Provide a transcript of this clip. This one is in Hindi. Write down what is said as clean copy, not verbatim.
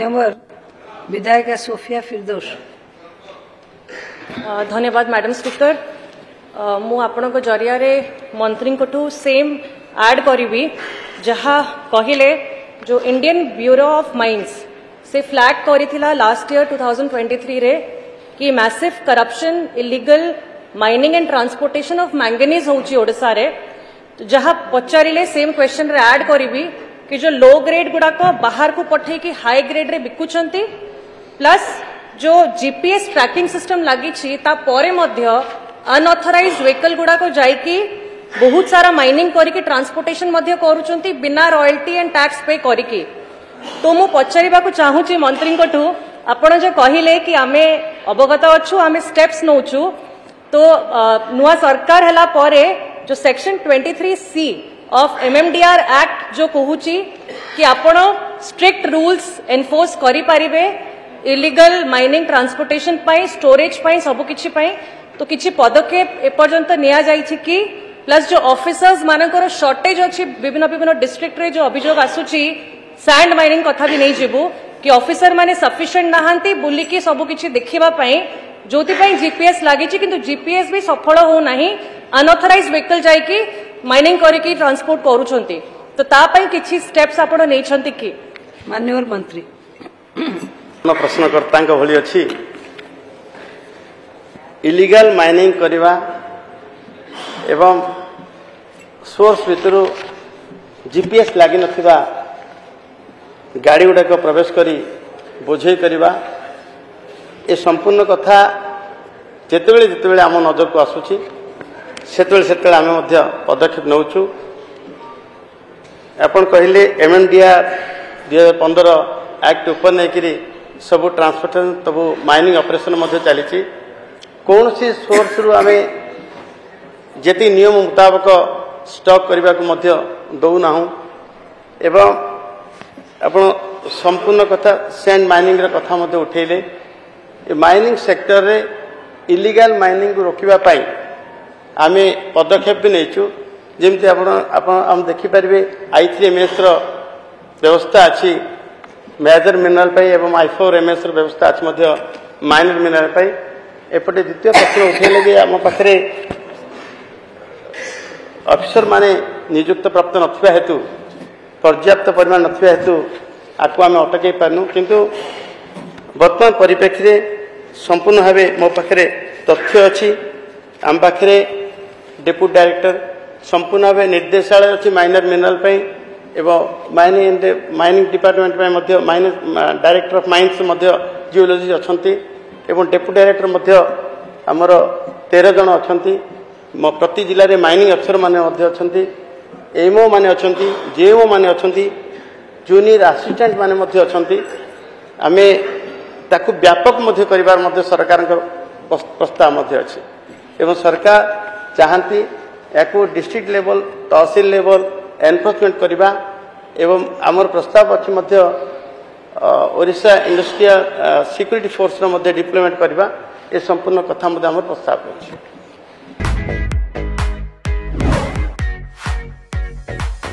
मान्यवर विधायिका सोफिया फिरदौस। धन्यवाद मैडम स्पीकर। मु आपण जरिया मंत्री को सेम ऐड करी जहाँ कहले जो इंडियन ब्यूरो ऑफ माइंस से फ्लैग करिथिला लास्ट ईयर 2023 रे कि massive corruption illegal mining and transportation of manganese होची ओडिसा रे। तो जहाँ पचारे सेम क्वेश्चन रे ऐड करी कि जो लो ग्रेड गुड़ाक बाहर को पठे कि हाई ग्रेड रे बिकुचंती प्लस जो जीपीएस ट्रैकिंग सिस्टम लगी अनऑथराइज्ड व्हीकल गुड़ाक जाइकी बहुत सारा माइनिंग करके ट्रांसपोर्टेशन करुचंती बिना रॉयल्टी एंड टैक्स पे करके। तो मु पचारिबा चाहूची मंत्री आपण जो कहले कि आमे अवगत अच्छु आमे स्टेप्स नौचु तो नुआ सरकार हला परे जो section 23C of MMDR act जो कहूची कि आपण स्ट्रिक्ट रूल्स एनफोर्स करि पारिबे इलीगल माइनिंग ट्रांसपोर्टेशन पाई स्टोरेज पाई सब किछि पाई। तो किछि पदक्षेप एपर्यंत निया जाइछि कि प्लस जो ऑफिसर्स मानकर शॉर्टेज अच्छी विभिन्न विभिन्न डिस्ट्रिक्ट रे जो अभियोग आसुची सैंड माइनिंग कथा भी नहीं जीवु कि ऑफिसर माने सफिशिएंट नहांती बुलिकी सब किछि देखिबा पई जोति पई जीपीएस लागी किंतु जीपीएस भी सफल हो नहीं अनऑथराइज्ड व्हीकल जाइकी माइनिंग करके ट्रांसपोर्ट करूछंती। तो ता पई किछि स्टेप्स आपण नै छंती कि माननीय मंत्री प्रश्नकर्ता भली अच्छी इलीगल माइनिंग करवा एवं सोर्स भितर जीपीएस लगी नथिबा गाड़ी गुड़ाक प्रवेश करी बोझे करवा ए संपूर्ण कथा जेतेबेले जेतेबेले आम नजर को आसुची सेतेबेले सेतेबेले आमे मध्य पदक्षेप नौचु। आपण कहले MMDR 2015 एक्ट ऊपर नहीं सब ट्रांसपोर्टेशन सब माइनिंग ऑपरेशन मध्य चली कौन सी सोर्स रु आमे जेती नियम मुताबक स्टॉक करने को दौना एवं आपण संपूर्ण कथा सैंड माइनिंग कथा उठेले माइनिंग सेक्टर रे इलीगल माइनिंग रोकवा पाई आमे पदक्षेप भी नहींचु जमती आप देखिपारे I3MS व्यवस्था अच्छी मेजर मिनरल पाई एवं I4MS व्यवस्था अच्छी माइनर मिनरल पाई। एपटे द्वितीय प्रश्न उठेले जे आम पाखे अफिसर माने नियुक्त प्राप्त नथिबा हेतु पर्याप्त परिमाण नथिबा हेतु आपको आम अटकई पारनु किंतु वर्तमान परिप्रेक्षी संपूर्ण भाव मो पाखे तथ्य अच्छी आम पाखे डेप्यूटी डायरेक्टर संपूर्ण भाव निर्देशालय अच्छी माइनर मिनरल पाई एवं mining department mining director of mines geology अच्छी एवं डेप्यूटी डायरेक्टर आमर 13 जन अच्छा प्रति जिले में माइनिंग अफसर माने अच्छा एमओ माने अच्छा जेएमओ माने अच्छा जूनियर असिस्टेंट माने अच्छा आम ताकू व्यापक कर सरकार प्रस्ताव अच्छी एवं सरकार चाहती या डिस्ट्रिक्ट लेवल तहसील लेवल एनफोर्समेंट करवा एवं आमर प्रस्ताव अच्छी Odisha industrial security force deployment करवा ए संपूर्ण कथा प्रस्ताव अच्छी।